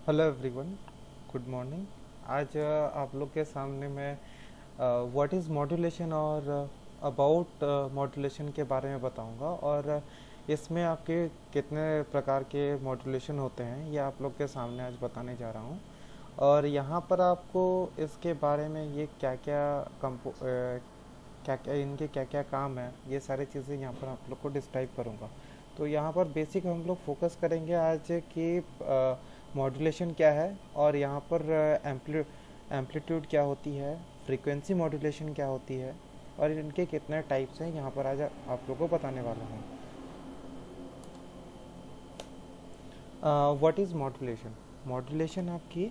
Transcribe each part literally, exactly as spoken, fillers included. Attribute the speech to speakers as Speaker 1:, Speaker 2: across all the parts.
Speaker 1: Hello everyone, good morning. आज अ, आप लोग के सामने मैं व्हाट इज़ मॉड्यूलेशन और अबाउट मॉड्यूलेशन के बारे में बताऊंगा और अ, इसमें आपके कितने प्रकार के मॉड्यूलेशन होते हैं ये आप लोग के सामने आज बताने जा रहा हूं। और यहाँ पर आपको इसके बारे में ये क्या क्या कंपो अ, क्या क्या इनके क्या क्या काम है ये सारी चीज़ें यहाँ पर आप लोग को डिस्क्राइब करूँगा। तो यहाँ पर बेसिक हम लोग फोकस करेंगे आज कि मॉड्यूलेशन क्या है और यहाँ पर एम्पली एम्पलीट्यूड क्या होती है, फ्रीक्वेंसी मॉड्यूलेशन क्या होती है और इनके कितने टाइप्स हैं यहाँ पर आज आप लोग को बताने वाला हूँ। What is modulation? मॉड्यूलेशन आपकी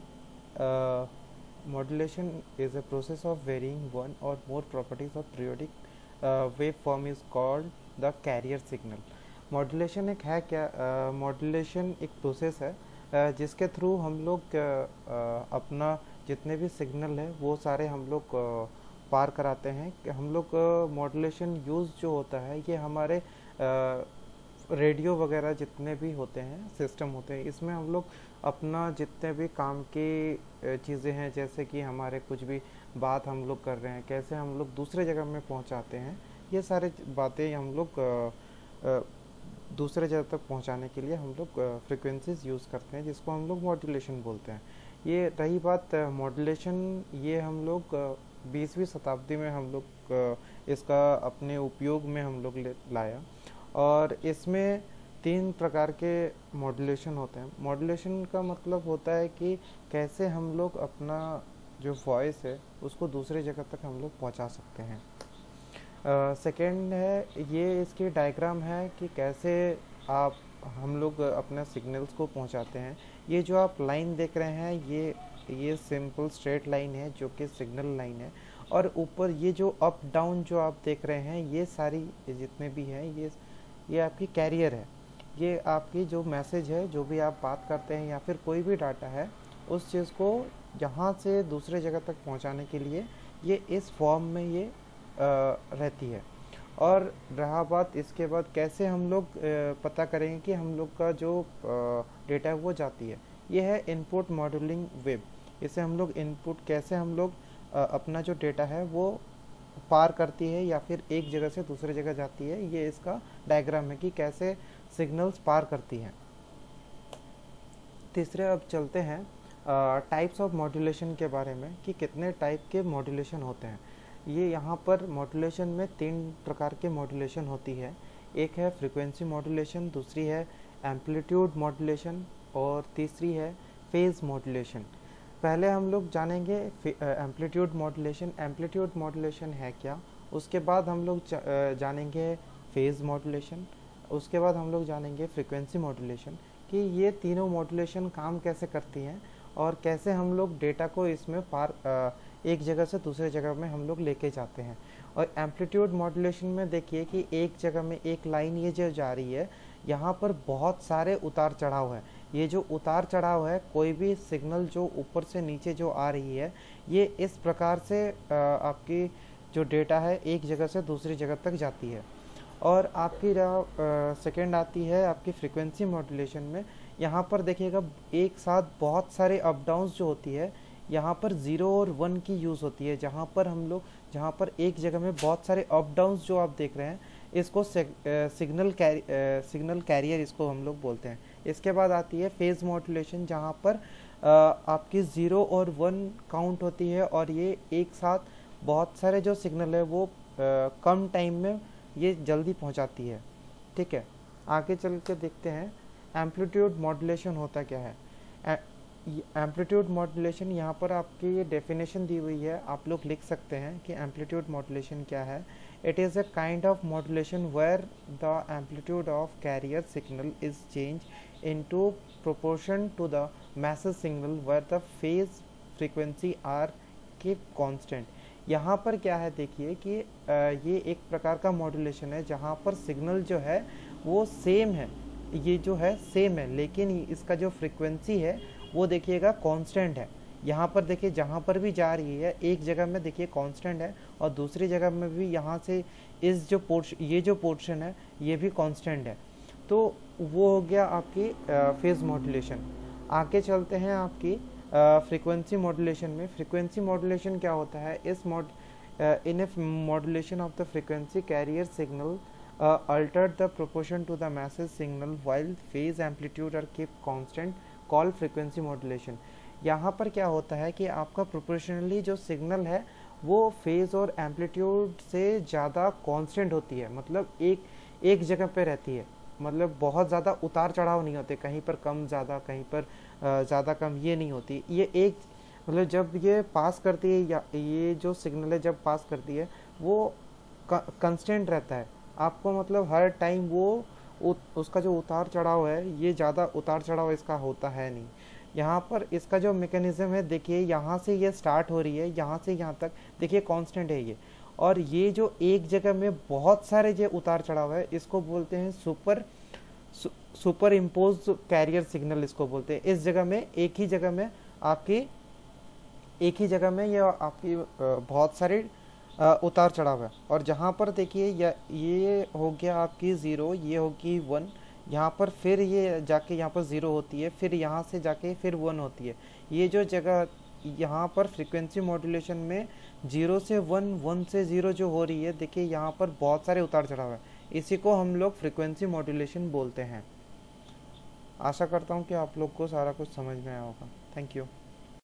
Speaker 1: modulation is a process of varying one or more properties of periodic wave form is called the carrier signal. Modulation एक है क्या? मॉड्यूलेशन uh, एक प्रोसेस है uh, जिसके थ्रू हम लोग uh, uh, अपना जितने भी सिग्नल है वो सारे हम लोग uh, पार कराते हैं। हम लोग मॉड्यूलेशन uh, यूज़ जो होता है ये हमारे uh, रेडियो वगैरह जितने भी होते हैं सिस्टम होते हैं इसमें हम लोग अपना जितने भी काम की चीज़ें हैं जैसे कि हमारे कुछ भी बात हम लोग कर रहे हैं कैसे हम लोग दूसरे जगह में पहुंचाते हैं, ये सारे बातें हम लोग दूसरे जगह तक पहुंचाने के लिए हम लोग फ्रिक्वेंसीज यूज़ करते हैं जिसको हम लोग मॉड्यूलेशन बोलते हैं। ये रही बात मॉड्यूलेशन, ये हम लोग बीसवीं शताब्दी में हम लोग इसका अपने उपयोग में हम लोग लाया और इसमें तीन प्रकार के मॉड्यूलेशन होते हैं। मॉड्यूलेशन का मतलब होता है कि कैसे हम लोग अपना जो वॉइस है उसको दूसरे जगह तक हम लोग पहुंचा सकते हैं। सेकेंड uh, है ये इसकी डायग्राम है कि कैसे आप हम लोग अपने सिग्नल्स को पहुंचाते हैं। ये जो आप लाइन देख रहे हैं ये ये सिंपल स्ट्रेट लाइन है जो कि सिग्नल लाइन है और ऊपर ये जो अप डाउन जो आप देख रहे हैं ये सारी जितने भी हैं ये ये आपकी कैरियर है। ये आपकी जो मैसेज है जो भी आप बात करते हैं या फिर कोई भी डाटा है उस चीज़ को यहाँ से दूसरे जगह तक पहुँचाने के लिए ये इस फॉर्म में ये आ, रहती है। और रहा बात इसके बाद कैसे हम लोग पता करेंगे कि हम लोग का जो डेटा है वो जाती है, ये है इनपुट मॉड्यूलिंग वेब। इसे हम लोग इनपुट कैसे हम लोग आ, अपना जो डेटा है वो पार करती है या फिर एक जगह से दूसरे जगह जाती है, ये इसका डायग्राम है कि कैसे सिग्नल्स पार करती हैं। तीसरे अब चलते हैं टाइप्स ऑफ मॉड्यूलेशन के बारे में कि कितने टाइप के मॉड्यूलेशन होते हैं। ये यहाँ पर मॉड्यूलेशन में तीन प्रकार के मॉड्यूलेशन होती है। एक है फ्रीक्वेंसी मॉड्यूलेशन, दूसरी है एम्पलीट्यूड मॉड्यूलेशन और तीसरी है फेज मॉड्यूलेशन। पहले हम लोग जानेंगे एम्पलीट्यूड मॉड्यूलेशन। एम्पलीट्यूड मॉड्यूलेशन है क्या, उसके बाद हम लोग जानेंगे फेज मॉड्यूलेशन, उसके बाद हम लोग जानेंगे फ्रीक्वेंसी मॉड्यूलेशन कि ये तीनों मॉड्यूलेशन काम कैसे करती हैं और कैसे हम लोग डेटा को इसमें पार एक जगह से दूसरे जगह में हम लोग लेके जाते हैं। और एम्पलीट्यूड मॉड्यूलेशन में देखिए कि एक जगह में एक लाइन ये जो जा रही है यहाँ पर बहुत सारे उतार चढ़ाव है। ये जो उतार चढ़ाव है कोई भी सिग्नल जो ऊपर से नीचे जो आ रही है ये इस प्रकार से आपकी जो डेटा है एक जगह से दूसरी जगह तक जाती है। और आपकी सेकेंड आती है आपकी फ्रीक्वेंसी मॉड्यूलेशन में। यहाँ पर देखिएगा एक साथ बहुत सारे अप डाउन्स जो होती है यहाँ पर ज़ीरो और वन की यूज़ होती है, जहाँ पर हम लोग जहाँ पर एक जगह में बहुत सारे अप डाउन्स जो आप देख रहे हैं इसको सिग्नल कैरी सिग्नल कैरियर इसको हम लोग बोलते हैं। इसके बाद आती है फेज मॉड्यूलेशन जहाँ पर आ, आपकी ज़ीरो और वन काउंट होती है और ये एक साथ बहुत सारे जो सिग्नल है वो आ, कम टाइम में ये जल्दी पहुंचाती है। ठीक है, आगे चल के देखते हैं एम्पलीट्यूड मॉड्यूलेशन होता क्या है। एम्पलीट्यूड मॉड्यूलेशन यहाँ पर आपकी ये डेफिनेशन दी हुई है, आप लोग लिख सकते हैं कि एम्पलीट्यूड मॉड्यूलेशन क्या है। It is a kind of modulation where the amplitude of carrier signal is change into proportion to the message signal where the phase frequency are keep constant. यहाँ पर क्या है देखिए कि ये एक प्रकार का मॉड्यूलेशन है जहाँ पर सिग्नल जो है वो सेम है, ये जो है सेम है लेकिन इसका जो फ्रीक्वेंसी है वो देखिएगा कांस्टेंट है। यहाँ पर देखिए जहाँ पर भी जा रही है एक जगह में देखिए कांस्टेंट है और दूसरी जगह में भी यहाँ से इस जो पोर्शन ये जो पोर्शन है ये भी कांस्टेंट है। तो वो हो गया आपकी फेज मॉड्यूलेशन। आगे चलते हैं आपकी फ्रीक्वेंसी मॉड्यूलेशन में। फ्रीक्वेंसी मॉड्यूलेशन क्या होता है? इस mode in a modulation of the frequency carrier signal alter the proportion to the message signal while phase amplitude are keep constant call frequency modulation. यहाँ पर क्या होता है कि आपका प्रोपोर्शनली जो सिग्नल है वो फेज और एम्पलीट्यूड से ज़्यादा कांस्टेंट होती है, मतलब एक एक जगह पे रहती है, मतलब बहुत ज़्यादा उतार चढ़ाव नहीं होते, कहीं पर कम ज़्यादा कहीं पर ज़्यादा कम, ये नहीं होती। ये एक मतलब जब ये पास करती है या ये जो सिग्नल है जब पास करती है वो कंस्टेंट रहता है। आपको मतलब हर टाइम वो उ, उसका जो उतार चढ़ाव है ये ज़्यादा उतार चढ़ाव इसका होता है नहीं। यहाँ पर इसका जो मैकेनिज्म है देखिए, यहाँ से ये स्टार्ट हो रही है, यहाँ से यहाँ तक देखिए कांस्टेंट है ये, और ये जो एक जगह में बहुत सारे जो उतार चढ़ाव है इसको बोलते हैं सुपर सु, सुपर इम्पोज कैरियर सिग्नल इसको बोलते हैं। इस जगह में एक ही जगह में आपकी एक ही जगह में ये आपकी बहुत सारे उतार चढ़ाव है। और जहाँ पर देखिए ये हो गया आपकी ज़ीरो, ये होगी वन, यहाँ पर फिर ये जाके यहाँ पर ज़ीरो होती है, फिर यहाँ से जाके फिर वन होती है। ये जो जगह यहाँ पर फ्रीक्वेंसी मॉड्यूलेशन में जीरो से वन, वन से ज़ीरो जो हो रही है देखिए यहाँ पर बहुत सारे उतार चढ़ाव है, इसी को हम लोग फ्रीक्वेंसी मॉड्यूलेशन बोलते हैं। आशा करता हूँ कि आप लोग को सारा कुछ समझ में आया होगा। Thank you.